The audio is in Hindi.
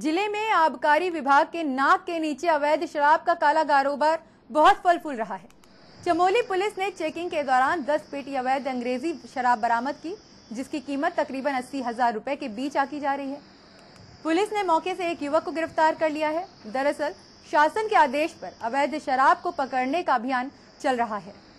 जिले में आबकारी विभाग के नाक के नीचे अवैध शराब का काला कारोबार बहुत फल फूल रहा है। चमोली पुलिस ने चेकिंग के दौरान 10 पेटी अवैध अंग्रेजी शराब बरामद की, जिसकी कीमत तकरीबन 80,000 रुपए के बीच आकी जा रही है। पुलिस ने मौके से एक युवक को गिरफ्तार कर लिया है। दरअसल शासन के आदेश पर अवैध शराब को पकड़ने का अभियान चल रहा है।